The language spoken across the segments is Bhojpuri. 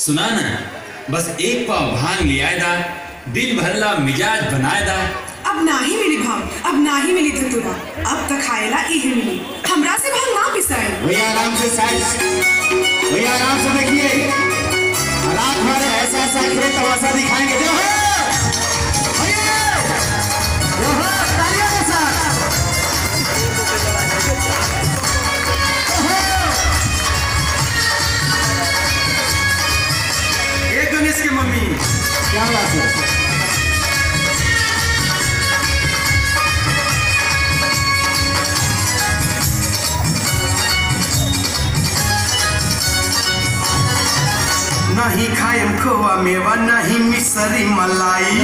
सुना ना, बस एक पाव भांग लियाए दा, दिल भरला मिजाज बनाए दा। अब ना ही मिली भांग, अब ना ही मिली धतूरा, अब तक खाएला इहे मिली। हमरा से भांग ना पिसाए। भैया आराम से भैया आराम से देखिए, रात भर ऐसा ऐसा खेल तमाशा दिखाएंगे। जो है तालियों के साथ। एक गणेश की मम्मी, क्या बात है। नहीं खाएम खोआ मेवा, नहीं मिसरी मलाई।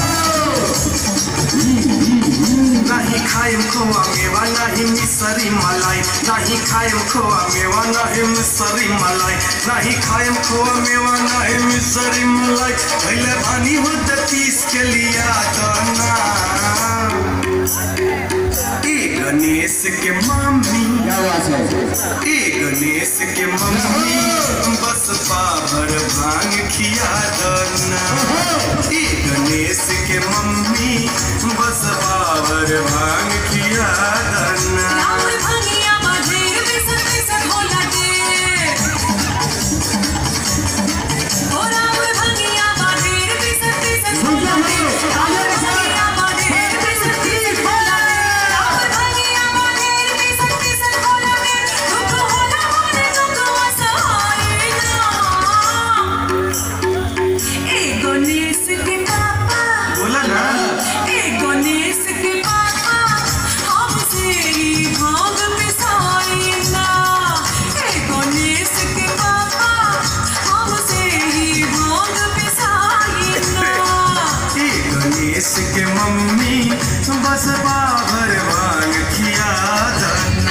नहीं खाएम खोआ मेवा, नहीं मिसरी मलाई। नहीं खाएम खोआ मेवा, नहीं मिसरी मलाई। नहीं खाएम खोआ मेवा, नहीं मिसरी मलाई। पहले पानी होते पीस के लिया दाना। गणेश के मम्मी, क्या बात है। गणेश के मम्मी, बस पावर भांग खिया दना। गणेश के मम्मी, बस पावर भांग खिया दना। के मम्मी बस बाबर भांग खिया दना।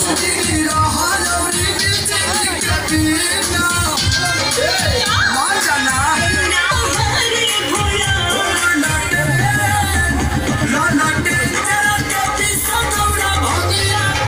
दोस्ती रहा